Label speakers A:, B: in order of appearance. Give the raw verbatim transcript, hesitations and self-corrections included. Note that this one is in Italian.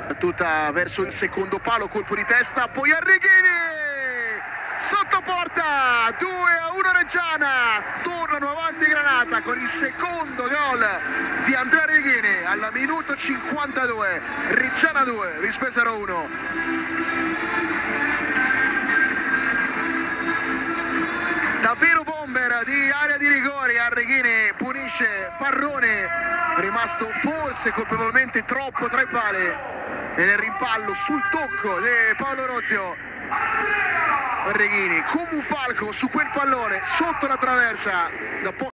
A: Battuta verso il secondo palo, colpo di testa, poi Arrighini! Sotto porta, due a uno Reggiana, tornano avanti Granata con il secondo gol di Andrea Arrighini al minuto cinquantadue, Reggiana due, Vispesaro uno. Davvero bomber di area di rigore, Arrighini punisce Farrone, rimasto forse colpevolmente troppo tra i pali, e nel rimpallo sul tocco di Paolo Rozio. Arrighini come un falco su quel pallone sotto la traversa da poco.